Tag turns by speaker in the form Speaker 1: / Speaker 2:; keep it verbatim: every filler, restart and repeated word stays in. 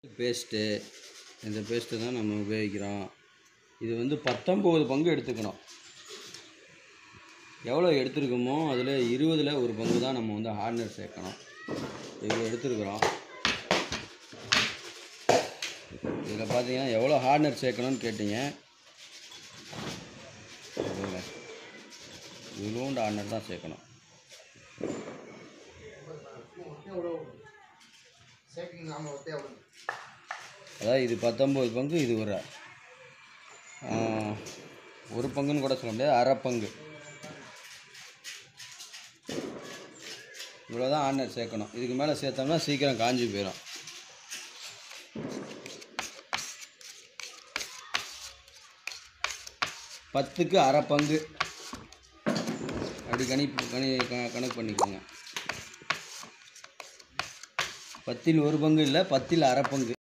Speaker 1: Paste இந்த paste தான் நம்ம உபயோகிக்கிறோம். இது வந்து பத்தொம்பது பங்கு எடுத்துக்கணும். எவ்வளோ எடுத்துருக்கோமோ அதில் இருபதில் ஒரு பங்கு தான் நம்ம வந்து ஹார்ட்னர் சேர்க்கணும். இவ்வளோ எடுத்துருக்குறோம். இதில் பார்த்தீங்கன்னா எவ்வளோ ஹார்ட்னர் சேர்க்கணும்னு கேட்டிங்க. இவ்வளோண்டு ஹார்ட்னர் தான் சேர்க்கணும். அதாவது இது பத்தொம்பது பங்கு, இது ஒரு ஒரு பங்குன்னு கூட சொல்ல முடியாது, அரை பங்கு. இவ்வளோதான் ஹார்ட்னர் சேர்க்கணும். இதுக்கு மேலே சேர்த்தோம்னா சீக்கிரம் காஞ்சி போயிடும். பத்துக்கு அரை பங்கு அப்படி கணி கணி கணக்கு பண்ணிக்கோங்க. பத்தில் ஒரு பங்கு இல்லை, பத்தில் அரை பங்கு.